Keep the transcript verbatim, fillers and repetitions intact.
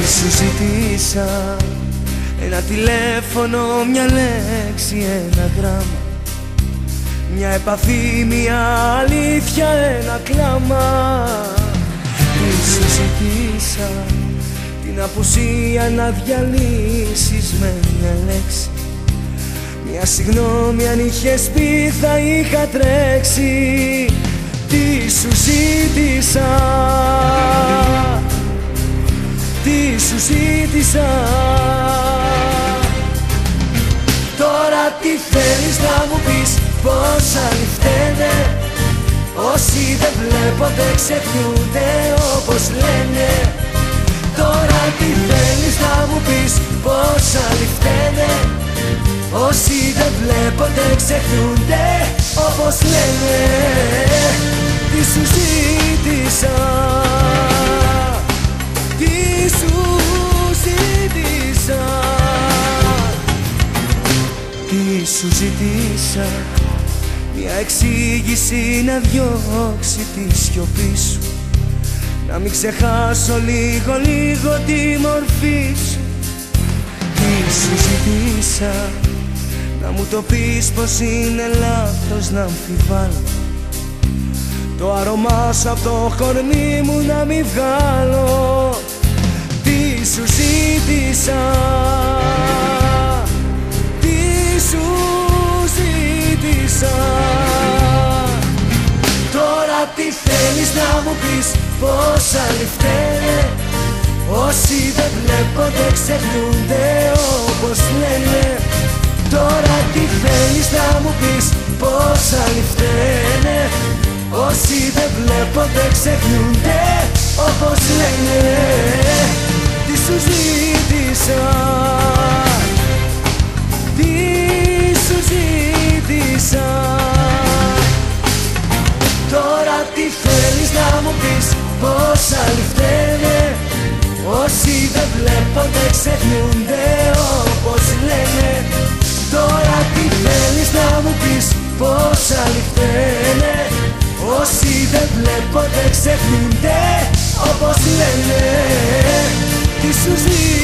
σου ζητήσα? Ένα τηλέφωνο, μια λέξη, ένα γράμμα, μια επαφή, μια αλήθεια, ένα κλάμα. Τι σου ζητήσα? Την απουσία να διαλύσεις με μια λέξη, μια συγγνώμη, αν είχες πει θα είχα τρέξει. Τι σου ζήτησα? Τι σου ζήτησα? Τώρα τι θέλεις να μου πεις? Πως άλλοι φταίνε? Όσοι δεν βλέπονται ξεχνιούνται όπως λένε. Τώρα τι θέλεις να μου πεις? Πως άλλοι φταίνε? Όσοι δεν βλέπονται ξεχνιούνται όπως λένε. Τι σου ζήτησα? Τι σου ζήτησα? Τι σου ζητήσα? Μια εξήγηση να διώξει τη σιωπή σου, να μην ξεχάσω λίγο λίγο τη μορφή σου. Τι σου ζητήσα? Να μου το πεις πως είναι λάθος να αμφιβάλλω, το άρωμά σου απ' το κορμί μου να μην βγάλω. Τι σου ζήτησα? Τι σου ζήτησα? Τώρα τι θέλεις να μου πεις? Πως άλλοι φταίνε? Όσοι δεν βλέπονται ξεχνιούνται όπως λένε. Τώρα τι θέλεις να μου πεις? Πως άλλοι φταίνε? Όσοι δεν βλέπονται ξεχνιούνται όπως λένε. Τι σου ζήτησα? Τι σου ζήτησα? Τώρα τι θέλεις να μου πεις? Πως άλλοι φταίνε? Όσοι δεν βλέπονται ξεχνιούνται όπως λένε. Τώρα τι θέλεις να μου πεις? Πως άλλοι φταίνε? Όσοι δεν βλέπονται ξεχνιούνται όπως λένε. Τι σου ζήτησα?